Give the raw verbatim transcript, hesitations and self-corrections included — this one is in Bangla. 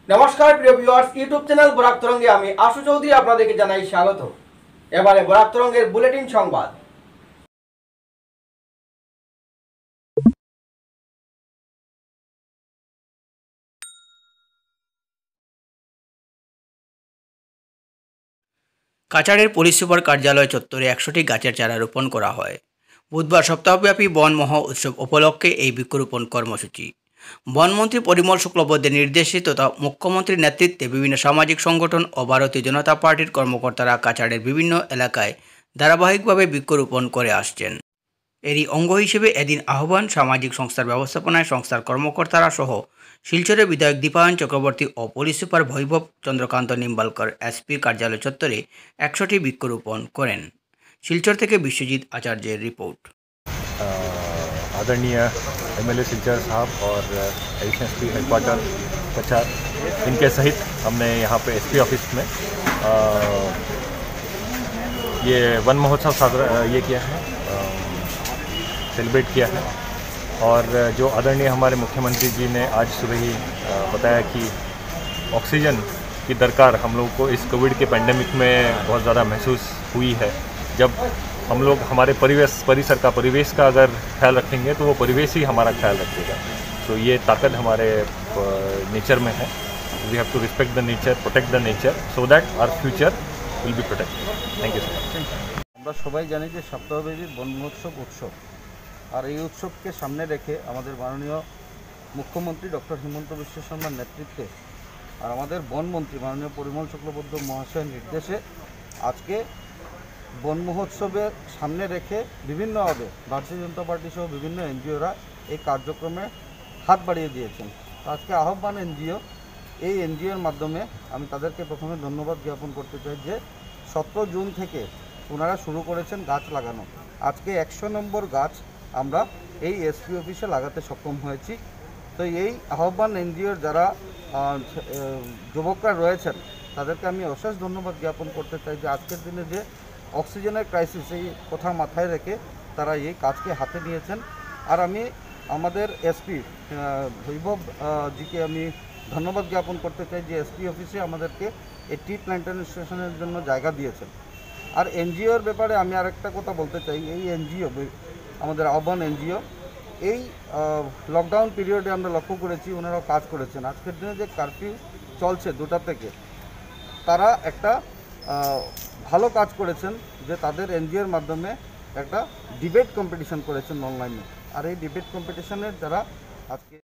নমস্কার প্রিয় ভিউয়ার্স, ইউটিউব চ্যানেল বরাক তরঙ্গে আমি আশু চৌধুরী আপনাদেরকে জানাই স্বাগত। এবারে বরাক তরঙ্গের বুলেটিন সংবাদ। কাছাড়ের পুলিশ সুপার কার্যালয় চত্বরে একশোটি গাছের চারা রোপণ করা হয়। বুধবার সপ্তাহব্যাপী বন মহা উৎসব উপলক্ষে এই বৃক্ষরোপণ কর্মসূচি বনমন্ত্রী পরিমল শুক্লবৈদ্যের নির্দেশে তথা মুখ্যমন্ত্রীর নেতৃত্বে বিভিন্ন সামাজিক সংগঠন ও ভারতীয় জনতা পার্টির কর্মকর্তারা কাছাড়ের বিভিন্ন এলাকায় ধারাবাহিকভাবে বৃক্ষরোপণ করে আসছেন। এরই অঙ্গ হিসেবে এদিন আহ্বান সামাজিক সংস্থার ব্যবস্থাপনায় সংস্থার কর্মকর্তারা সহ শিলচরের বিধায়ক দীপায়ন চক্রবর্তী ও পুলিশ সুপার বৈভব চন্দ্রকান্ত নিম্বালকর এসপির কার্যালয় চত্বরে একশোটি বৃক্ষরোপণ করেন। শিলচর থেকে বিশ্বজিৎ आचार्य रिपोर्ट। आदरणीय एमएलए सिलचर साहब और एडिशनल एसपी हेडक्वार्टर कछार इनके सहित हमने यहाँ पे एसपी ऑफिस में आ, ये वन महोत्सव सादर ये किया है, सेलिब्रेट किया है। और जो आदरणीय हमारे मुख्यमंत्री जी ने आज सुबह ही बताया कि ऑक्सीजन की दरकार हम लोग को इस कोविड के पैंडेमिक में बहुत ज़्यादा महसूस हुई है। जब हम लोग हमारे परिवेश परिसर का परिवेश का अगर ख्याल रखेंगे तो वो परिवेश ही हमारा ख्याल रखेगा। तो ये ताकत हमारे नेचर में है। We have to respect the nature, protect the nature so that our future will be protected. Thank you so much. আমরা সবাই জানি যে সপ্তাহব্যাপী বন মহোৎসব উৎসব, আর এই উৎসবকে সামনে রেখে আমাদের মাননীয় মুখ্যমন্ত্রী ডক্টর হিমন্ত বিশ্ব শর্মার নেতৃত্বে আর আমাদের বনমন্ত্রী মাননীয় পরিমল শুক্লবৈদ্য মহাশয়ের নির্দেশে আজকে বন মহোৎসবের সামনে রেখে বিভিন্নভাবে ভারতীয় জনতা পার্টি সহ বিভিন্ন এনজিওরা এই কার্যক্রমে হাত বাড়িয়ে দিয়েছেন। আজকে আহ্বান এনজিও, এই এনজিওর মাধ্যমে আমি তাদেরকে প্রথমে ধন্যবাদ জ্ঞাপন করতে চাই যে সতেরো জুন থেকে ওনারা শুরু করেছেন গাছ লাগানো। আজকে একশো নম্বর গাছ আমরা এই এসপি অফিসে লাগাতে সক্ষম হয়েছি। তো এই আহ্বান এনজিওর যারা যুবকরা রয়েছেন তাদেরকে আমি অশেষ ধন্যবাদ জ্ঞাপন করতে চাই যে আজকের দিনে যে অক্সিজেনের ক্রাইসিস এই কথা মাথায় রেখে তারা এই কাজকে হাতে নিয়েছেন। আর আমি আমাদের এসপি বৈভব জিকে আমি ধন্যবাদ জ্ঞাপন করতে চাই যে এসপি অফিসে আমাদেরকে এই ট্রি প্ল্যান্টেশনের জন্য জায়গা দিয়েছেন। আর এনজিওর ব্যাপারে আমি আরেকটা কথা বলতে চাই, এই এনজিও আমাদের আহ্বান এনজিও এই লকডাউন পিরিয়ডে আমরা লক্ষ্য করেছি ওনারাও কাজ করেছেন। আজকের দিনে যে কারফিউ চলছে দুটা থেকে, তারা একটা ভালো কাজ করেছেন যে তাদের এনজিওর মাধ্যমে একটা ডিবেট কম্পিটিশন করেছেন অনলাইনে। আর এই ডিবেট কম্পিটিশনের দ্বারা আজকে